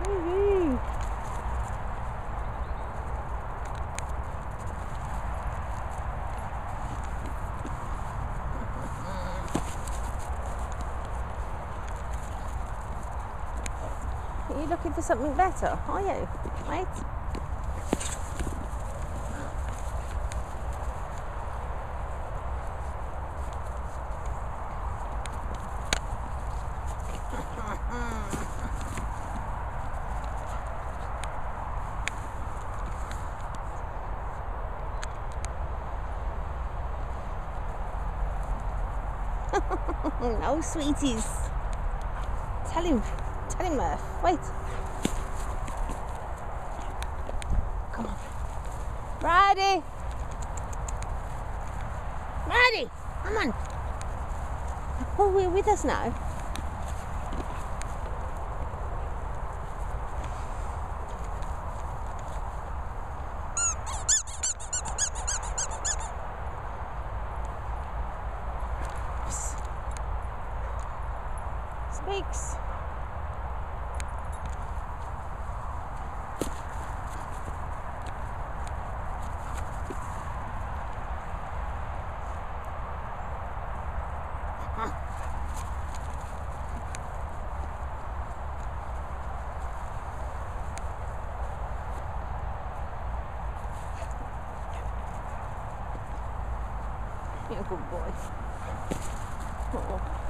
Woo-hoo. Are you looking for something better, are you, mate? No, sweeties. Tell him, Murph. Wait. Come on. Bridie! Bridie! Come on. Oh, we're with us now. Speaks. You're a good boy. Oh.